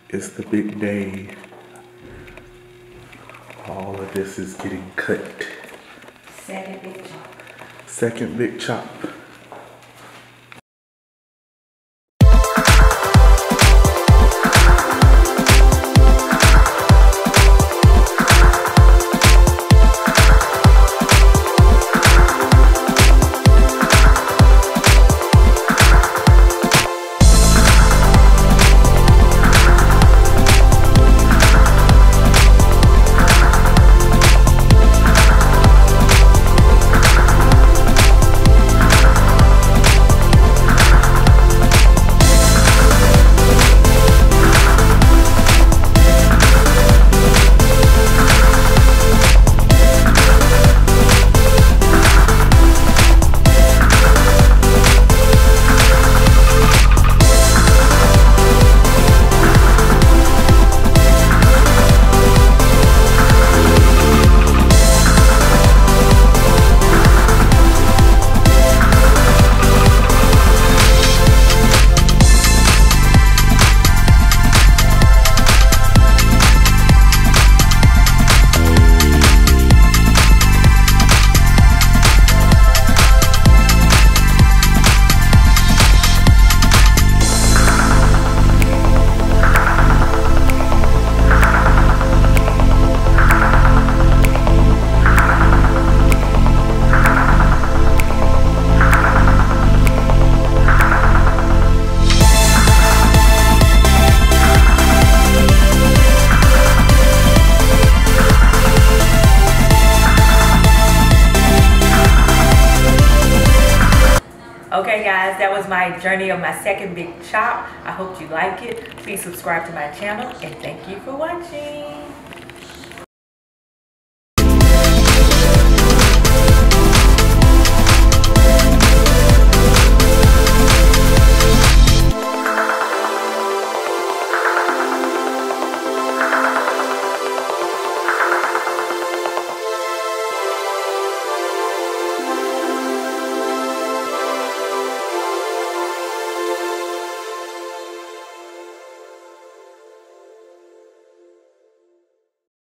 It's the big day. All of this is getting cut. Second big chop. Second big chop. Okay guys, that was my journey of my second big chop. I hope you like it. Please subscribe to my channel and thank you for watching.